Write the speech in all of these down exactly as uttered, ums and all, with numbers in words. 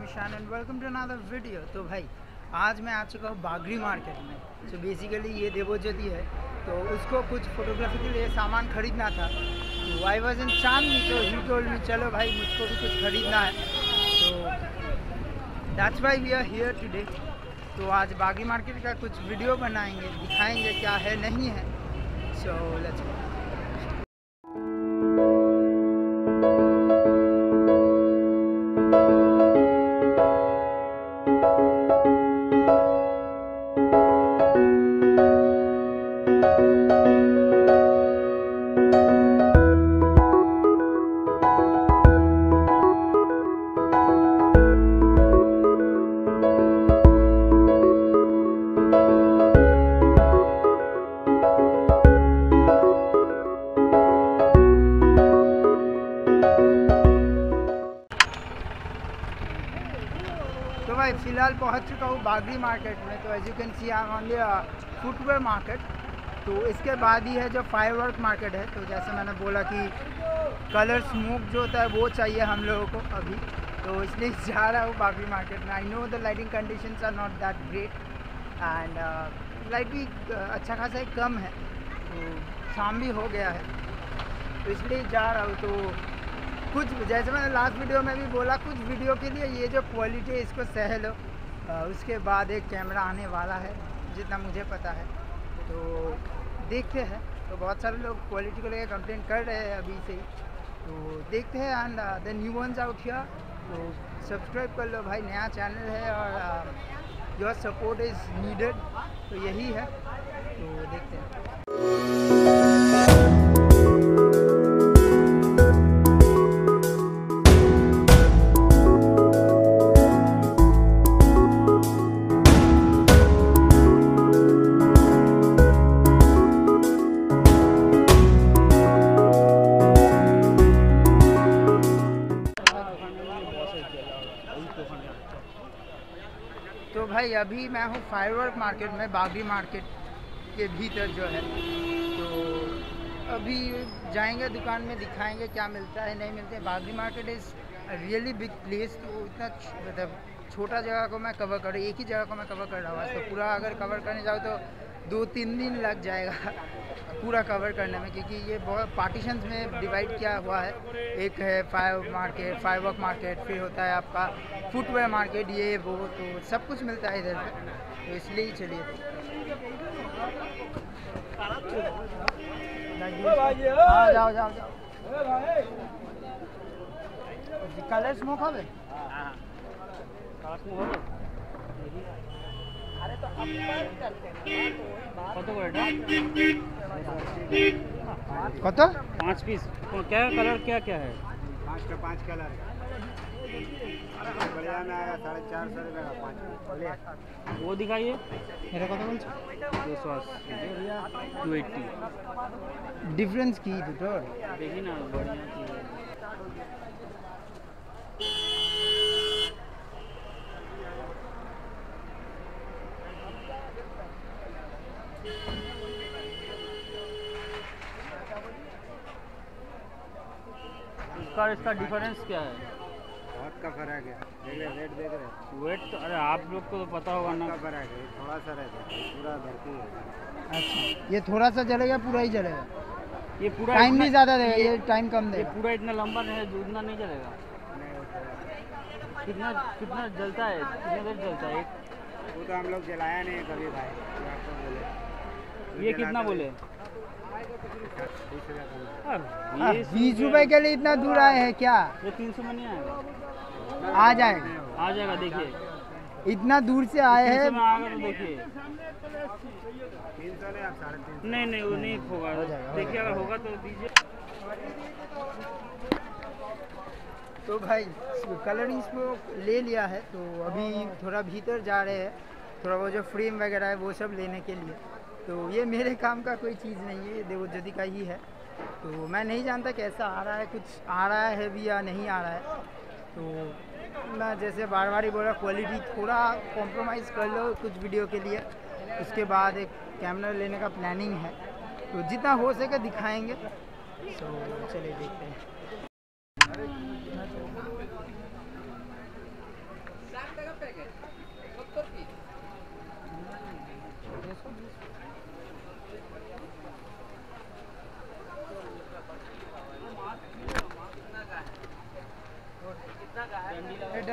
निशान and welcome to another video. तो भाई आज मैं आ चुका हूँ बागरी मार्केट में। सो so बेसिकली ये देवोज्योति है, तो उसको कुछ फोटोग्राफी के लिए सामान खरीदना था। तो आई वॉज इन चांदनी, तो ही टोल्ड मी चलो भाई मुझको भी कुछ खरीदना है, तो that's why we are here today. तो आज बागरी मार्केट का कुछ वीडियो बनाएंगे, दिखाएंगे क्या है नहीं है। So let's go. तो भाई फ़िलहाल पहुंच चुका हूँ बागरी मार्केट में। तो as you can see I am on the footwear market. तो इसके बाद ही है जो फायरवर्क मार्केट है। तो जैसे मैंने बोला कि कलर स्मोक जो होता है वो चाहिए हम लोगों को अभी, तो इसलिए जा रहा हूँ बागरी मार्केट में। I know the lighting conditions are not that great and light भी अच्छा खासा कम है, तो शाम भी हो गया है, तो इसलिए जा रहा हूँ। तो कुछ जैसे मैंने लास्ट वीडियो में भी बोला, कुछ वीडियो के लिए ये जो क्वालिटी है इसको सह लो, उसके बाद एक कैमरा आने वाला है जितना मुझे पता है, तो देखते हैं। तो बहुत सारे लोग क्वालिटी को लेकर कंप्लेंट कर रहे हैं अभी से ही, तो देखते हैं। And the new ones out here, तो सब्सक्राइब कर लो भाई, नया चैनल है और योर सपोर्ट इज़ नीडेड, तो यही है। तो देखते हैं। तो भाई अभी मैं हूँ फायरवर्क मार्केट में, बागरी मार्केट के भीतर जो है। तो अभी जाएंगे दुकान में, दिखाएंगे क्या मिलता है नहीं मिलता है। Bagri market is really big place, तो इतना मतलब छोटा जगह को मैं कवर कर एक ही जगह को मैं कवर कर रहा हूँ। तो पूरा अगर कवर करने जाऊँ तो दो तीन दिन लग जाएगा पूरा कवर करने में, क्योंकि ये बहुत पार्टीशंस में डिवाइड किया हुआ है। एक है फायर मार्केट, फायरवर्क मार्केट, फिर होता है आपका फुटवेयर मार्केट, ये वो, तो सब कुछ मिलता है इधर पे, तो इसलिए ही चलिए। हाँ जाओ जाओ जाओ। कलर स्मोक হবে? কত? पाँच पीस। क्या कलर क्या क्या है? पाँच का पाँच कलर बढ़िया में आएगा साढ़े चार सौ रुपये का पाँच। वो दिखाइए। मेरा कत बोल दो सौ अस्सी टू एट्टी डिफरेंस की तो देखिए ना, बढ़िया इसका इसका डिफरेंस क्या है? बहुत का फर्क है। देख रहे रेट देख रहे वेट तो अरे आप लोग को तो पता होगा ना। का फर्क है, थोड़ा सा रहता है, पूरा भरती है। अच्छा, ये थोड़ा सा जलेगा, पूरा ही जलेगा? ये पूरा टाइम नहीं ज़्यादा देगा, ये टाइम कम देगा। ये पूरा इतना लंबा है, उतना नहीं जलेगा। कितना कितना जलता है, कितना देर जलता है? वो तो हम लोग जलाया नहीं कभी भाई। ये कितना बोले? बीस रुपए के लिए इतना दूर आए हैं क्या? ये तीन सौ में नहीं आएगा। आ जाएगा, आ जाएगा। देखिए इतना दूर से आए हैं। आएगा तो देखिए। नहीं नहीं वो नहीं होगा, देखिए अगर होगा तो दीजिए। तो भाई कलरिंग स्मोक ले लिया है, तो अभी थोड़ा भीतर जा रहे हैं, थोड़ा वो जो फ्रेम वगैरह है वो सब लेने के लिए। तो ये मेरे काम का कोई चीज़ नहीं है, ये देवोज्योति का ही है। तो मैं नहीं जानता कैसा आ रहा है, कुछ आ रहा है भी या नहीं आ रहा है। तो मैं जैसे बार बार ही बोला, क्वालिटी थोड़ा कॉम्प्रोमाइज़ कर लो कुछ वीडियो के लिए। उसके बाद एक कैमरा लेने का प्लानिंग है, तो जितना हो सके दिखाएंगे। तो चलिए देखते हैं।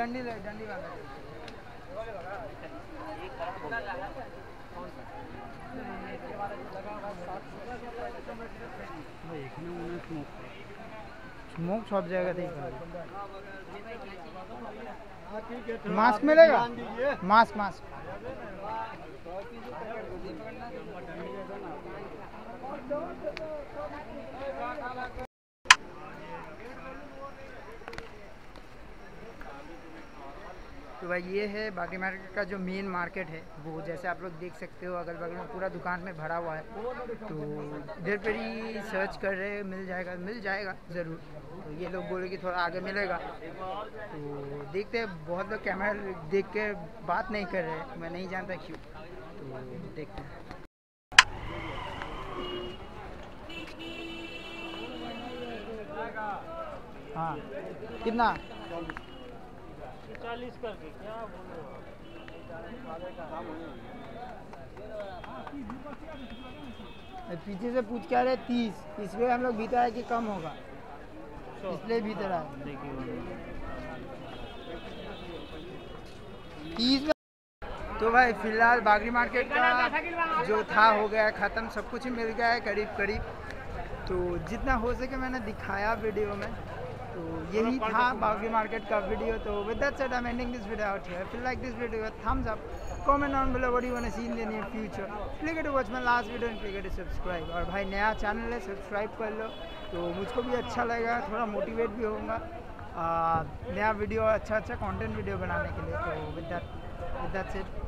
डंडी ले डंडी वाला स्मोक शॉप जाएगा देख मास्क मिलेगा मास्क मास्क तो भाई ये है बागरी मार्केट का जो मेन मार्केट है वो जैसे आप लोग देख सकते हो अगल बगल में पूरा दुकान में भरा हुआ है। तो इधर पर ही सर्च कर रहे मिल जाएगा मिल जाएगा ज़रूर। तो ये लोग बोले कि थोड़ा आगे मिलेगा तो देखते हैं। बहुत लोग कैमरा देख के बात नहीं कर रहे मैं नहीं जानता क्यों तो देखते हैं। हाँ कितना चालीस करके क्या बोलो पीछे से पूछ क्या रहे तीस इसलिए हम लोग भीतर आए कि कम होगा इसलिए भीतर आए तीस में। तो भाई फिलहाल बागरी मार्केट का जो था हो गया ख़त्म सब कुछ ही मिल गया है करीब करीब। तो जितना हो सके मैंने दिखाया वीडियो में। तो यही था बागरी मार्केट का वीडियो। तो with that said I am ending this video out here. If you like this video, thumbs up, comment down below what you want to see in the near future. Click to watch my last video and click to subscribe. और भाई नया channel है subscribe कर लो तो मुझको भी अच्छा लगेगा थोड़ा मोटिवेट भी होऊंगा नया वीडियो अच्छा अच्छा कंटेंट वीडियो बनाने के लिए। तो with that with that said